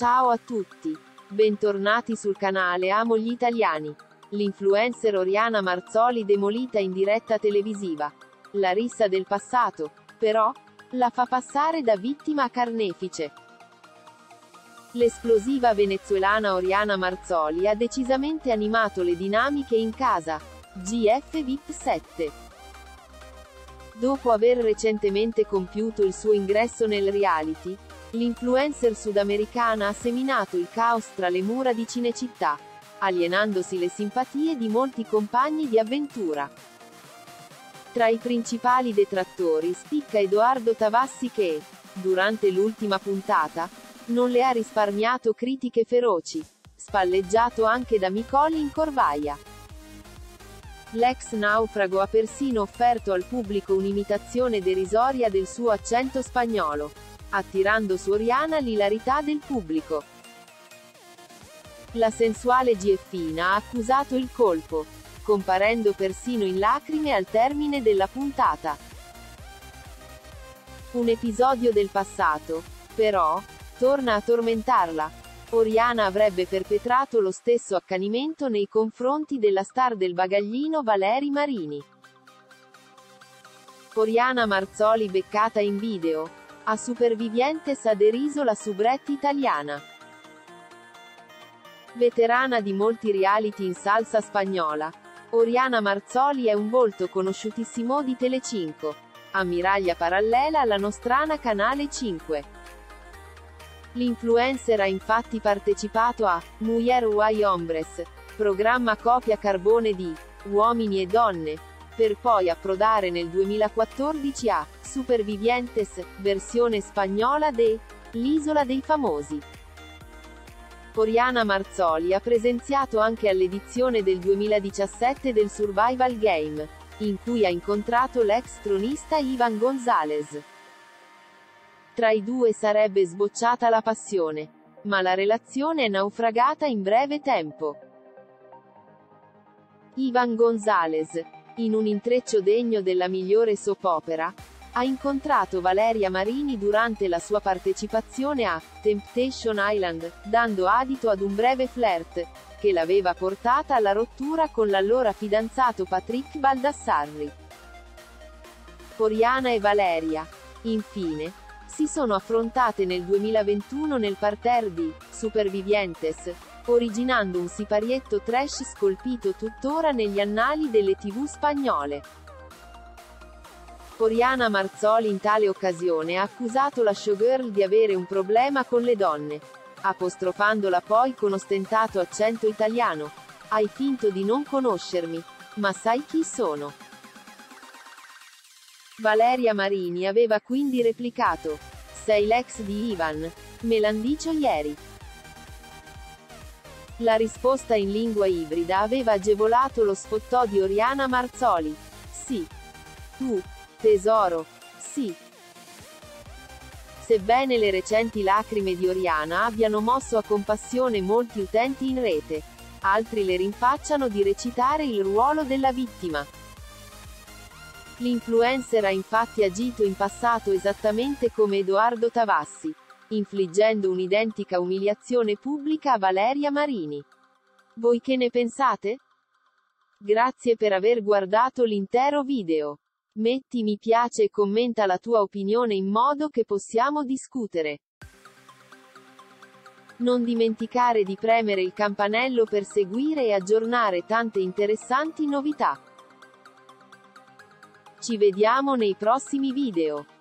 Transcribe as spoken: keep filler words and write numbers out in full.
Ciao a tutti. Bentornati sul canale Amo gli Italiani. L'influencer Oriana Marzoli demolita in diretta televisiva. La rissa del passato, però, la fa passare da vittima a carnefice. L'esplosiva venezuelana Oriana Marzoli ha decisamente animato le dinamiche in casa G F V I P sette. Dopo aver recentemente compiuto il suo ingresso nel reality, l'influencer sudamericana ha seminato il caos tra le mura di Cinecittà, alienandosi le simpatie di molti compagni di avventura. Tra i principali detrattori spicca Edoardo Tavassi che, durante l'ultima puntata, non le ha risparmiato critiche feroci, spalleggiato anche da Micoli in Corvaia. L'ex naufrago ha persino offerto al pubblico un'imitazione derisoria del suo accento spagnolo, attirando su Oriana l'ilarità del pubblico. La sensuale Gieffina ha accusato il colpo, comparendo persino in lacrime al termine della puntata. Un episodio del passato, però, torna a tormentarla. Oriana avrebbe perpetrato lo stesso accanimento nei confronti della star del bagaglino Valeri Marini. Oriana Marzoli beccata in video. A Supervivientes ha deriso la soubrette italiana. Veterana di molti reality in salsa spagnola, Oriana Marzoli è un volto conosciutissimo di Telecinco, ammiraglia parallela alla nostrana Canale cinque. L'influencer ha infatti partecipato a Mujer y Hombres, programma copia carbone di Uomini e Donne, per poi approdare nel duemilaquattordici a Supervivientes, versione spagnola de L'Isola dei Famosi. Oriana Marzoli ha presenziato anche all'edizione del duemiladiciassette del Survival Game, in cui ha incontrato l'ex tronista Ivan González. Tra i due sarebbe sbocciata la passione, ma la relazione è naufragata in breve tempo. Ivan González, in un intreccio degno della migliore soap opera, ha incontrato Valeria Marini durante la sua partecipazione a Temptation Island, dando adito ad un breve flirt, che l'aveva portata alla rottura con l'allora fidanzato Patrick Baldassarri. Oriana e Valeria, infine, si sono affrontate nel duemilaventuno nel parterre di Supervivientes, originando un siparietto trash scolpito tuttora negli annali delle tivù spagnole. Oriana Marzoli in tale occasione ha accusato la showgirl di avere un problema con le donne, apostrofandola poi con ostentato accento italiano: "Hai finto di non conoscermi, ma sai chi sono?". Valeria Marini aveva quindi replicato: "Sei l'ex di Ivan, me l'han dicho ieri". La risposta in lingua ibrida aveva agevolato lo sfottò di Oriana Marzoli: "Sì. Tu, tesoro, sì". Sebbene le recenti lacrime di Oriana abbiano mosso a compassione molti utenti in rete, altri le rinfacciano di recitare il ruolo della vittima. L'influencer ha infatti agito in passato esattamente come Edoardo Tavassi, infliggendo un'identica umiliazione pubblica a Valeria Marini. Voi che ne pensate? Grazie per aver guardato l'intero video. Metti mi piace e commenta la tua opinione in modo che possiamo discutere. Non dimenticare di premere il campanello per seguire e aggiornare tante interessanti novità. Ci vediamo nei prossimi video.